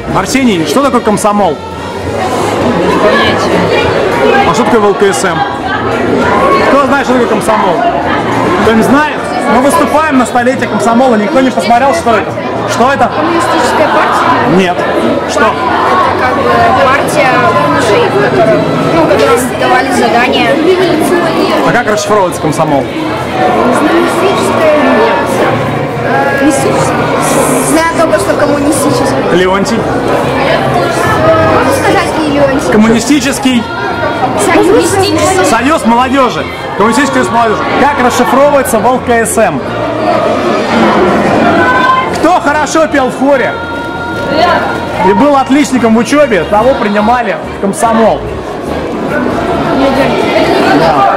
Арсений, что такое комсомол? А что такое ВЛКСМ? Кто знает, что такое комсомол? Кто-нибудь знает? Мы выступаем на столетие комсомола, никто не посмотрел, что это. Что это? Коммунистическая партия? Нет. Что? Это как бы партия мужей, которым давали задания. А как расшифровывается комсомол? Знаю только, что коммунистический. Леонтий? Можно сказать, не Леонтий. Коммунистический союз молодежи. Коммунистический союз молодежи. Как расшифровывается ВЛКСМ? Кто хорошо пел в хоре и был отличником в учебе, того принимали в комсомол. Да.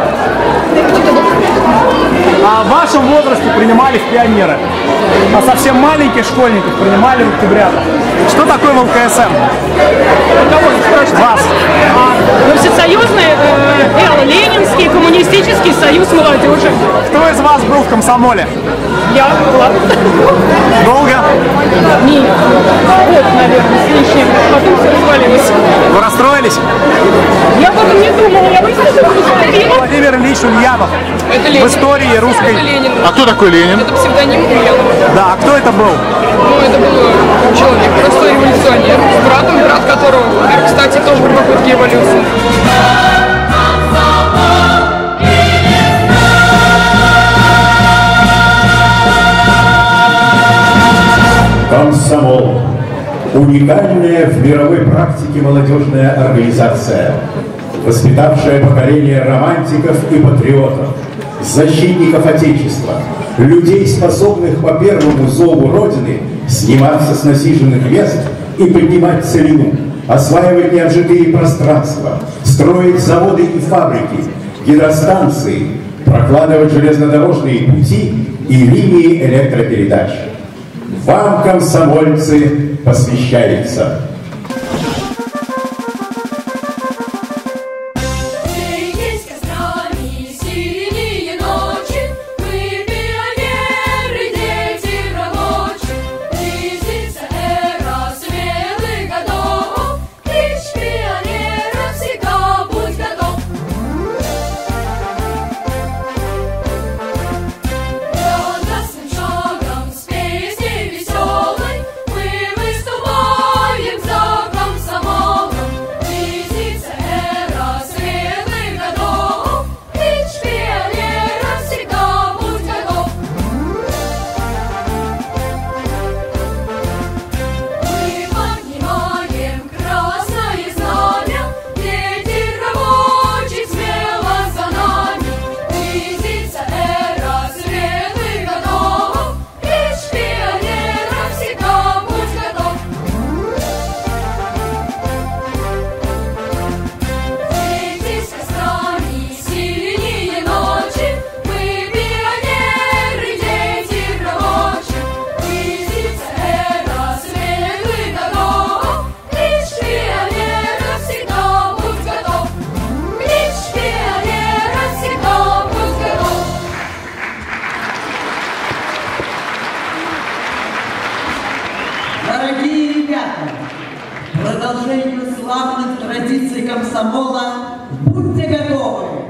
А в вашем возрасте принимали в пионеры, а совсем маленьких школьников принимали в октябрята. Что такое ВЛКСМ? Кого спрашиваете? Вас. Ну, всесоюзный, Ленинский, коммунистический союз молодежи. Кто из вас был в комсомоле? Я была. Долго? Нет. Год, наверное, с лишним. Потом все развалилось. Вы расстроились? Я об этом не думала. Я просто смотрела. Владимир Ильич Ульянов. Это Ленин. В истории русской. Это Ленин. А кто такой Ленин? Это псевдоним Ульянова. Да, а кто это был? Ну, это был человек, простой революционер, с братом, брат которого умер, кстати, тоже в попытке эволюции. Комсомол. Уникальная в мировой практике молодежная организация, воспитавшая поколение романтиков и патриотов, защитников Отечества, людей, способных по первому зову Родины сниматься с насиженных мест и поднимать целину, осваивать необжитые пространства, строить заводы и фабрики, гидростанции, прокладывать железнодорожные пути и линии электропередач. Вам, комсомольцы, посвящается. Дорогие ребята, продолжение славных традиций комсомола, будьте готовы!